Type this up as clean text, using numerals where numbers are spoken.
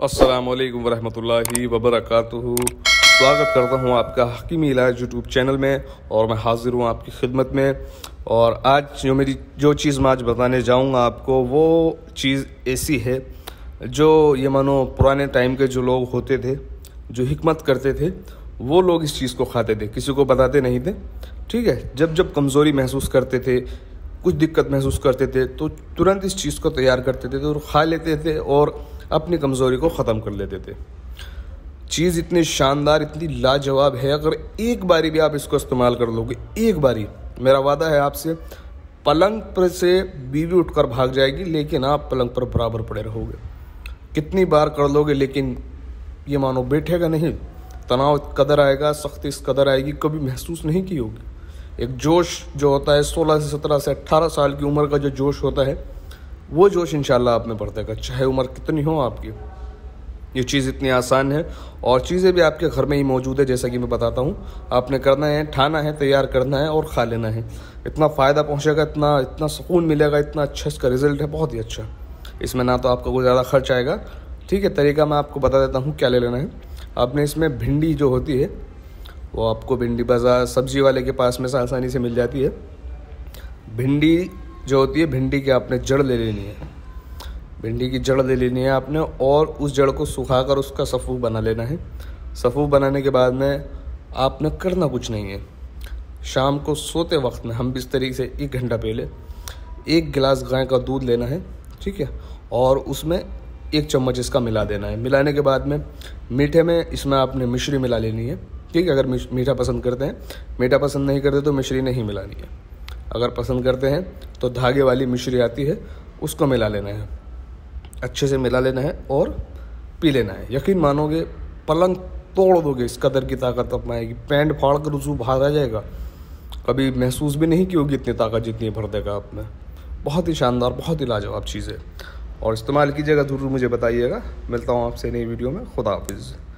अस्सलामुअलैकुम वरहमतुल्लाहि वबरकातुहू। स्वागत करता हूँ आपका हकीमी इलाज यूट्यूब चैनल में और मैं हाजिर हूँ आपकी खिदमत में। और आज जो चीज़ मैं आज बताने जाऊँगा आपको, वो चीज़ ऐसी है जो ये मानो पुराने टाइम के जो लोग होते थे, जो हिकमत करते थे, वो लोग इस चीज़ को खाते थे, किसी को बताते नहीं थे। ठीक है, जब जब कमज़ोरी महसूस करते थे, कुछ दिक्कत महसूस करते थे, तो तुरंत इस चीज़ को तैयार करते थे और खा लेते थे और अपनी कमज़ोरी को ख़त्म कर लेते थे। चीज़ इतनी शानदार, इतनी लाजवाब है, अगर एक बारी भी आप इसको इस्तेमाल कर लोगे, एक बारी, मेरा वादा है आपसे, पलंग पर से बीवी उठकर भाग जाएगी, लेकिन आप पलंग पर बराबर पड़े रहोगे। कितनी बार कर लोगे, लेकिन ये मानो बैठेगा नहीं। तनाव कदर आएगा, सख्ती इस कदर आएगी, कभी महसूस नहीं की होगी। एक जोश जो होता है 16 से 17 से 18 साल की उम्र का जो जोश होता है, वो जोश इंशाल्लाह आप में बढ़ेगा, चाहे उम्र कितनी हो आपकी। ये चीज़ इतनी आसान है और चीज़ें भी आपके घर में ही मौजूद है, जैसा कि मैं बताता हूँ। आपने करना है, ठाना है, तैयार करना है और खा लेना है। इतना फ़ायदा पहुँचेगा, इतना सुकून मिलेगा, इतना अच्छा इसका रिज़ल्ट है, बहुत ही अच्छा। इसमें ना तो आपका कोई ज़्यादा खर्च आएगा। ठीक है, तरीका मैं आपको बता देता हूँ क्या ले लेना है। आपने इसमें भिंडी जो होती है, वो आपको भिंडी बाज़ार सब्ज़ी वाले के पास में से आसानी से मिल जाती है। भिंडी जो होती है, भिंडी की आपने जड़ ले लेनी है। भिंडी की जड़ ले लेनी है आपने, और उस जड़ को सुखाकर उसका सफ़ू बना लेना है। सफ़ू बनाने के बाद में आपने करना कुछ नहीं है। शाम को सोते वक्त में हम बिस्तरी से 1 घंटा पहले 1 गिलास गाय का दूध लेना है। ठीक है, और उसमें 1 चम्मच इसका मिला देना है। मिलाने के बाद में मीठे में इसमें आपने मिश्री मिला लेनी है। ठीक है, अगर मीठा पसंद करते हैं, मीठा पसंद नहीं करते तो मिश्री नहीं मिलानी है। अगर पसंद करते हैं तो धागे वाली मिश्री आती है, उसको मिला लेना है, अच्छे से मिला लेना है और पी लेना है। यकीन मानोगे, पलंग तोड़ दोगे, इस कदर की ताकत अपना आएगी। पैंट फाड़ कर उसको बाहर आ जाएगा, कभी महसूस भी नहीं की होगी इतनी ताकत जितनी भर देगा आप में। बहुत ही शानदार, बहुत ही लाजवाब चीज़ है और इस्तेमाल कीजिएगा, ज़रूर मुझे बताइएगा। मिलता हूँ आपसे नई वीडियो में। खुदा हाफिज़।